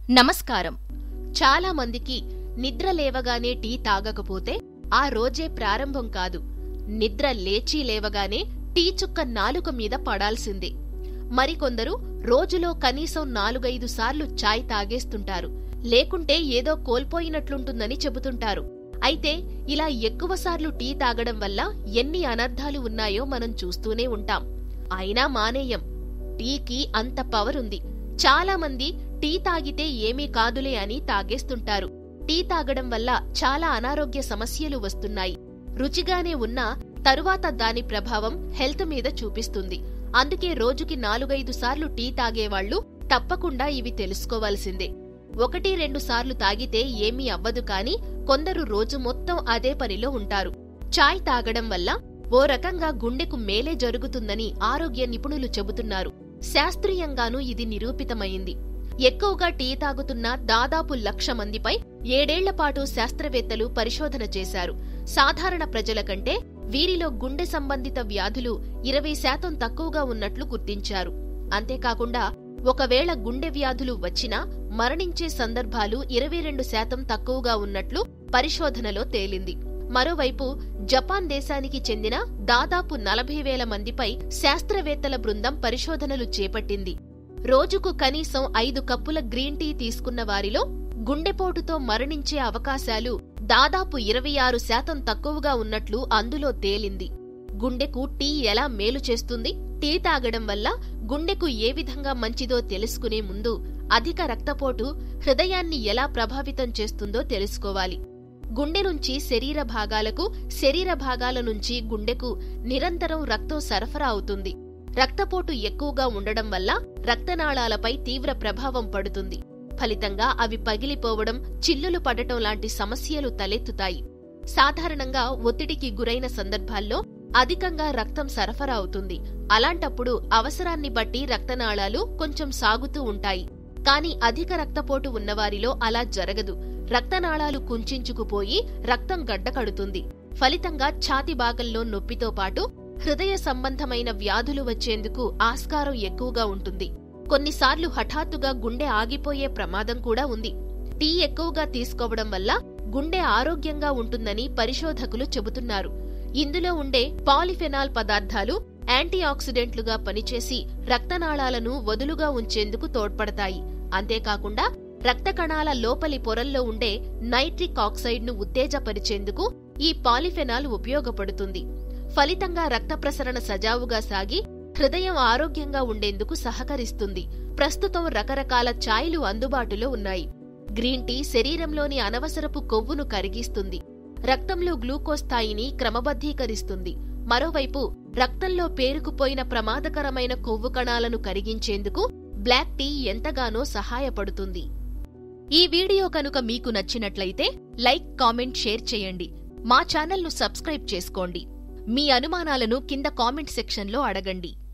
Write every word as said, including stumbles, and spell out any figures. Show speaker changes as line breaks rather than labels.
నమస్కారం. చాలా మందికి నిద్ర లేవగానే టీ తాగకపోతే ఆ రోజే ప్రారంభం కాదు. నిద్ర లేచి లేవగానే టీ చుక్క నాలుక మీద పడాల్సిందే. మరికొందరు రోజులో కనీసం నాలుగైదు సార్లు చాయ్ తాగేస్తుంటారు. లేకుంటే ఏదో కోల్పోయినట్లుంటుందని చెబుతుంటారు. అయితే ఇలా ఎక్కువసార్లు టీ తాగడం వల్ల ఎన్ని అనర్థాలు ఉన్నాయో మనం చూస్తూనే ఉంటాం. అయినా మానేయం. టీకి అంత పవర్ ఉంది. చాలా మంది టీ తాగితే ఏమీ కాదులే అని తాగేస్తుంటారు. టీ తాగడం వల్ల చాలా అనారోగ్య సమస్యలు వస్తున్నాయి. రుచిగానే ఉన్నా తరువాత దాని ప్రభావం హెల్త్ మీద చూపిస్తుంది. అందుకే రోజుకి నాలుగైదు సార్లు టీ తాగేవాళ్లు తప్పకుండా ఇవి తెలుసుకోవాల్సిందే. ఒకటి రెండు సార్లు తాగితే ఏమీ అవ్వదు, కాని కొందరు రోజు మొత్తం అదే పనిలో ఉంటారు. చాయ్ తాగడం వల్ల ఓ రకంగా గుండెకు మేలే జరుగుతుందని ఆరోగ్య నిపుణులు చెబుతున్నారు. శాస్త్రీయంగానూ ఇది నిరూపితమైంది. ఎక్కువగా టీ తాగుతున్న దాదాపు లక్ష మందిపై ఏడేళ్లపాటు శాస్త్రవేత్తలు పరిశోధన చేశారు. సాధారణ ప్రజల కంటే వీరిలో గుండె సంబంధిత వ్యాధులు ఇరవై శాతం తక్కువగా ఉన్నట్లు గుర్తించారు. అంతేకాకుండా ఒకవేళ గుండె వ్యాధులు వచ్చినా మరణించే సందర్భాలు ఇరవై రెండు శాతం తక్కువగా ఉన్నట్లు పరిశోధనలో తేలింది. మరోవైపు జపాన్ దేశానికి చెందిన దాదాపు నలభై వేల మందిపై శాస్త్రవేత్తల బృందం పరిశోధనలు చేపట్టింది. రోజుకు కనీసం ఐదు కప్పుల గ్రీన్ టీ తీసుకున్న వారిలో గుండెపోటుతో మరణించే అవకాశాలు దాదాపు ఇరవై ఆరు శాతం తక్కువగా ఉన్నట్లు అందులో తేలింది. గుండెకు టీ ఎలా మేలు చేస్తుంది? టీ తాగడం వల్ల గుండెకు ఏ విధంగా మంచిదో తెలుసుకునే ముందు అధిక రక్తపోటు హృదయాన్ని ఎలా ప్రభావితం చేస్తుందో తెలుసుకోవాలి. గుండె నుంచి శరీర భాగాలకు, శరీర భాగాల నుంచి గుండెకు నిరంతరం రక్తం సరఫరా అవుతుంది. రక్తపోటు ఎక్కువగా ఉండడం వల్ల రక్తనాళాలపై తీవ్ర ప్రభావం పడుతుంది. ఫలితంగా అవి పగిలిపోవడం, చిల్లులు పడటం లాంటి సమస్యలు తలెత్తుతాయి. సాధారణంగా ఒత్తిడికి గురైన సందర్భాల్లో అధికంగా రక్తం సరఫరా అవుతుంది. అలాంటప్పుడు అవసరాన్ని బట్టి రక్తనాళాలు కొంచెం సాగుతూ ఉంటాయి. కాని అధిక రక్తపోటు ఉన్నవారిలో అలా జరగదు. రక్తనాళాలు కుంచించుకుపోయి రక్తం గడ్డకడుతుంది. ఫలితంగా ఛాతి భాగంలో నొప్పితో పాటు హృదయ సంబంధమైన వ్యాధులు వచ్చేందుకు ఆస్కారం ఎక్కువగా ఉంటుంది. కొన్నిసార్లు హఠాత్తుగా గుండె ఆగిపోయే ప్రమాదం కూడా ఉంది. టీ ఎక్కువగా తీసుకోవడం వల్ల గుండె ఆరోగ్యంగా ఉంటుందని పరిశోధకులు చెబుతున్నారు. ఇందులో ఉండే పాలిఫెనాల్ పదార్థాలు యాంటీ ఆక్సిడెంట్లుగా పనిచేసి రక్తనాళాలను వదులుగా ఉంచేందుకు తోడ్పడతాయి. అంతేకాకుండా రక్త కణాల లోపలి పొరల్లో ఉండే నైట్రిక్ ఆక్సైడ్ ను ఉత్తేజపరిచేందుకు ఈ పాలిఫెనాల్ ఉపయోగపడుతుంది. ఫలితంగా రక్త ప్రసరణ సజావుగా సాగి హృదయం ఆరోగ్యంగా ఉండేందుకు సహకరిస్తుంది. ప్రస్తుతం రకరకాల ఛాయ్లు అందుబాటులో ఉన్నాయి. గ్రీన్ టీ శరీరంలోని అనవసరపు కొవ్వును కరిగిస్తుంది. రక్తంలో గ్లూకోజ్ స్థాయిని క్రమబద్ధీకరిస్తుంది. మరోవైపు రక్తంలో పేరుకుపోయిన ప్రమాదకరమైన కొవ్వు కణాలను కరిగించేందుకు బ్లాక్ టీ ఎంతగానో సహాయపడుతుంది. ఈ వీడియో కనుక మీకు నచ్చినట్లయితే లైక్, కామెంట్, షేర్ చేయండి. మా ఛానల్ను సబ్స్క్రైబ్ చేసుకోండి. మీ అనుమానాలను కింద కామెంట్ సెక్షన్లో అడగండి.